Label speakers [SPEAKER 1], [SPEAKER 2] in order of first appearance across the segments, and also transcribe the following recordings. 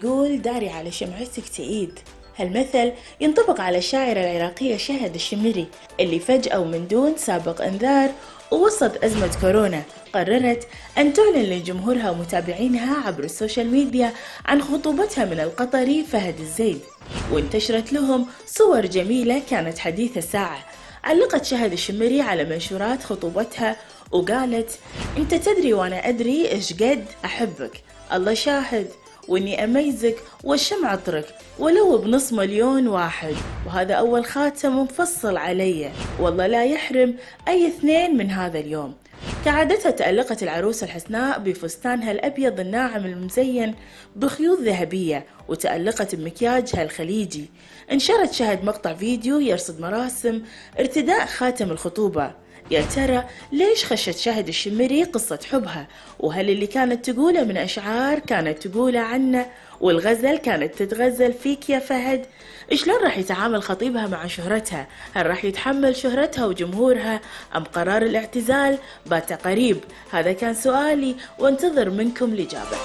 [SPEAKER 1] يقول داري على شمعتك تئيد. هالمثل ينطبق على الشاعرة العراقية شهد الشمري اللي فجأة ومن دون سابق انذار ووسط أزمة كورونا قررت أن تعلن لجمهورها ومتابعينها عبر السوشيال ميديا عن خطوبتها من القطري فهد الزيد، وانتشرت لهم صور جميلة كانت حديث الساعة. علقت شهد الشمري على منشورات خطوبتها وقالت: انت تدري وانا ادري ايش قد احبك، الله شاهد، واني اميزك والشمع اطرك ولو بنص مليون واحد، وهذا اول خاتم مفصل علي، والله لا يحرم اي اثنين من هذا اليوم. كعادتها تألقت العروسة الحسناء بفستانها الأبيض الناعم المزين بخيوط ذهبية، وتألقت بمكياجها الخليجي. انشرت شهد مقطع فيديو يرصد مراسم ارتداء خاتم الخطوبة. يا ترى ليش خشت شهد الشمري قصة حبها؟ وهل اللي كانت تقوله من أشعار كانت تقوله عنه، والغزل كانت تتغزل فيك يا فهد؟ شلون راح يتعامل خطيبها مع شهرتها؟ هل راح يتحمل شهرتها وجمهورها أم قرار الاعتزال بات قريب؟ هذا كان سؤالي وانتظر منكم الإجابة.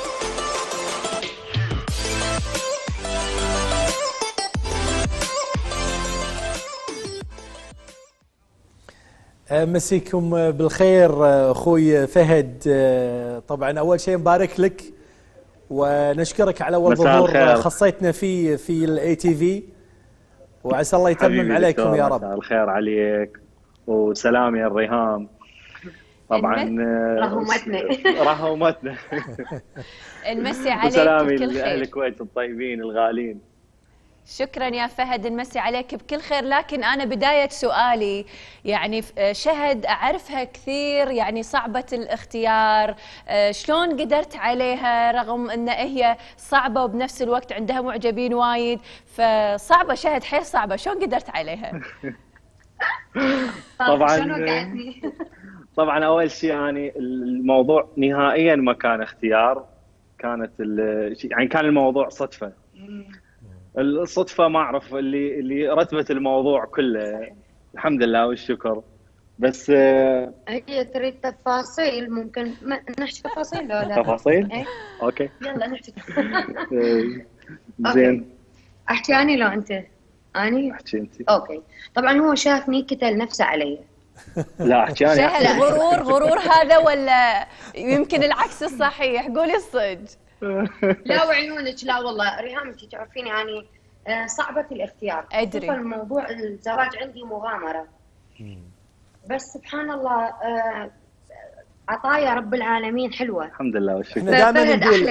[SPEAKER 2] مسيكم بالخير اخوي فهد. طبعا اول شيء مبارك لك ونشكرك على اول ظهور خصيتنا فيه في الاي تي في، وعسى الله يتمم عليكم يا رب.
[SPEAKER 3] مساء الخير عليك وسلام يا الريهام. طبعا رهومتنا
[SPEAKER 4] نمسي عليك
[SPEAKER 3] وسلامي
[SPEAKER 4] بكل خير.
[SPEAKER 3] لاهل الكويت الطيبين الغالين.
[SPEAKER 4] شكرا يا فهد، نمسي عليك بكل خير. لكن أنا بداية سؤالي يعني شهد أعرفها كثير يعني صعبة الاختيار، شلون قدرت عليها رغم أن هي صعبة وبنفس الوقت عندها معجبين وايد؟ فصعبة شهد، حيل صعبة، شلون قدرت عليها؟
[SPEAKER 3] طبعا أول شيء يعني الموضوع نهائيا ما كان اختيار، كانت يعني كان الموضوع صدفة. الصدفة ما أعرف اللي رتبت الموضوع كله، الحمد لله والشكر. بس
[SPEAKER 5] هي تريد تفاصيل، ممكن نحكي تفاصيل ولا لا؟
[SPEAKER 3] تفاصيل؟
[SPEAKER 5] ايه؟
[SPEAKER 3] اوكي
[SPEAKER 5] يلا نحكي.
[SPEAKER 3] زين.
[SPEAKER 5] احكي اني لو انت؟ اني؟
[SPEAKER 3] احكي انت.
[SPEAKER 5] اوكي. طبعا هو شافني كتل نفسه علي.
[SPEAKER 3] لا احكي انا.
[SPEAKER 4] شهد غرور هذا ولا يمكن العكس الصحيح؟ قولي الصدق.
[SPEAKER 5] لا وعيونك، لا والله ريهام انت تعرفيني يعني صعبة الاختيار.
[SPEAKER 4] ادري.
[SPEAKER 5] الموضوع الزواج عندي مغامرة. بس سبحان الله عطايا رب العالمين حلوة.
[SPEAKER 3] الحمد لله والشكر.
[SPEAKER 2] دائما نقول